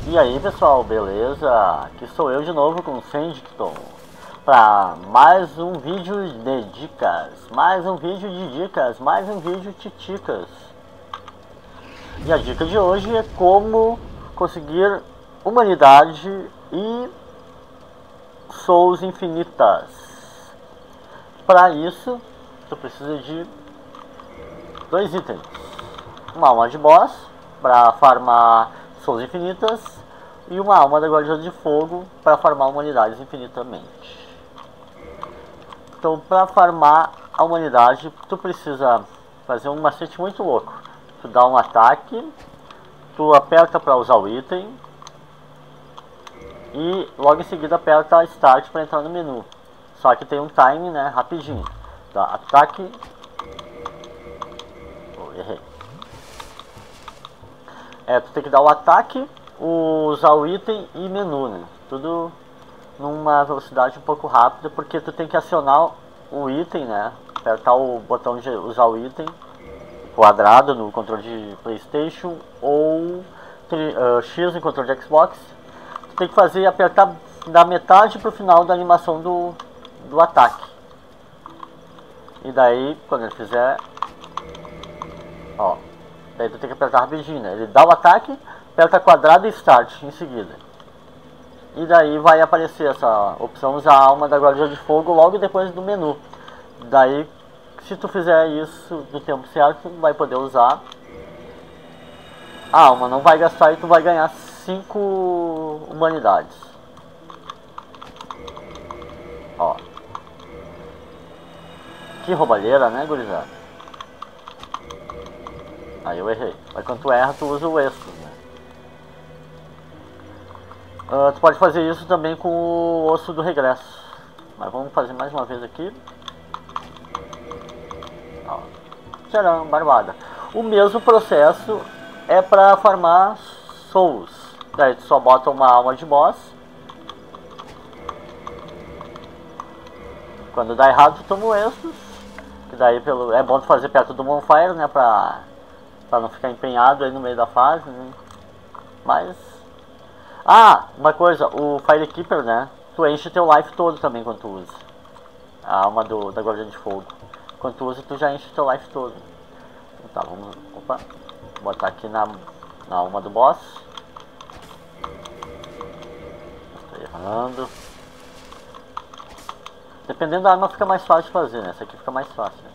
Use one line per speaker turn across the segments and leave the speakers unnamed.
E aí pessoal, beleza? Aqui sou eu de novo com o Sandicton para mais um vídeo de dicas, mais um vídeo de dicas. E a dica de hoje é como conseguir humanidade e souls infinitas. Para isso, tu precisa de dois itens: uma alma de boss para farmar souls infinitas e uma alma da Guardiã de Fogo para farmar humanidades infinitamente. Então, para farmar a humanidade, tu precisa fazer um macete muito louco. Tu dá um ataque, tu aperta para usar o item e logo em seguida aperta Start para entrar no menu. Só que tem um time, né, rapidinho. Tá, ataque. Errei. Tu tem que dar o ataque, usar o item e menu, né? Tudo numa velocidade um pouco rápida, porque tu tem que acionar o item, né? Apertar o botão de usar o item quadrado no controle de PlayStation ou X no controle de Xbox. Tu tem que fazer, apertar da metade pro final da animação do ataque. E daí, quando ele fizer, ó, daí tu tem que apertar rapidinho, né? Ele dá o ataque, aperta quadrado e Start em seguida. E daí vai aparecer essa opção usar a alma da Guardiã de Fogo logo depois do menu. Daí, se tu fizer isso no tempo certo, tu vai poder usar a alma, não vai gastar e tu vai ganhar 5 humanidades. Ó. Que roubalheira, né, gurizada? Aí eu errei. Mas quando tu erra, tu usa o extra, né? Tu pode fazer isso também com o osso do regresso. Mas vamos fazer mais uma vez aqui. Ó. Tcharam, barbada. O mesmo processo é para farmar souls. Daí tu só bota uma alma de boss. Quando dá errado, tu toma o extra. Que daí é bom tu fazer perto do bonfire, né? Pra não ficar empenhado aí no meio da fase, né? Mas... uma coisa, o Firekeeper, né? Tu enche teu life todo também quando tu usa a alma da Guardiã de Fogo. Quando tu usa, tu já enche teu life todo. Então, tá, vamos... Opa! Botar aqui na alma do boss. Estou errando. Dependendo da arma fica mais fácil de fazer, né? Essa aqui fica mais fácil, né?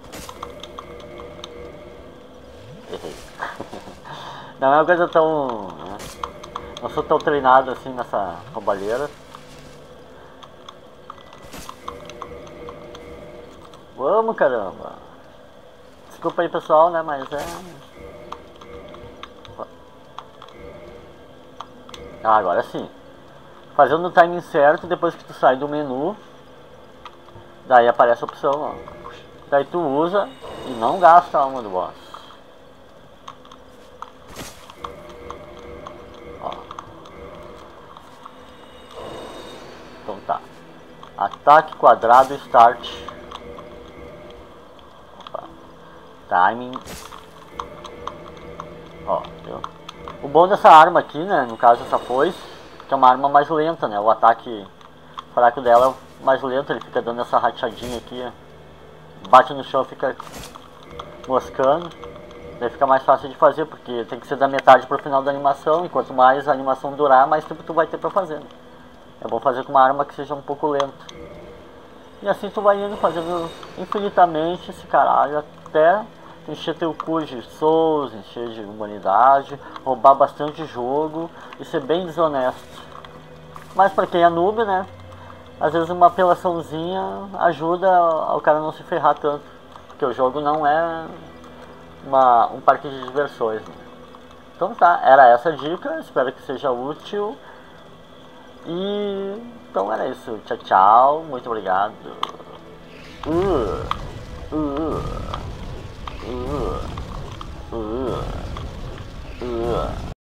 Errei. Não é uma coisa tão... Não sou tão treinado assim nessa roubalheira. Vamos, caramba. Desculpa aí, pessoal, né? Mas agora sim. Fazendo o timing certo, depois que tu sai do menu, daí aparece a opção, ó. Daí tu usa e não gasta a alma do boss. Ó. Então tá. Ataque, quadrado, start. Opa. Timing. Ó, viu? O bom dessa arma aqui, né? No caso essa foice, que é uma arma mais lenta, né? O ataque fraco dela é mais lento, ele fica dando essa rachadinha aqui, ó. Bate no chão, fica moscando. Daí fica mais fácil de fazer, porque tem que ser da metade pro final da animação. E quanto mais a animação durar, mais tempo tu vai ter pra fazer, né? É bom fazer com uma arma que seja um pouco lenta. E assim tu vai indo fazendo infinitamente esse caralho, até encher teu cu de souls, encher de humanidade, roubar bastante jogo e ser bem desonesto. Mas pra quem é noob, né? Às vezes uma apelaçãozinha ajuda o cara não se ferrar tanto, porque o jogo não é um parque de diversões, né? Então tá, era essa a dica, espero que seja útil. E então era isso, tchau tchau, muito obrigado.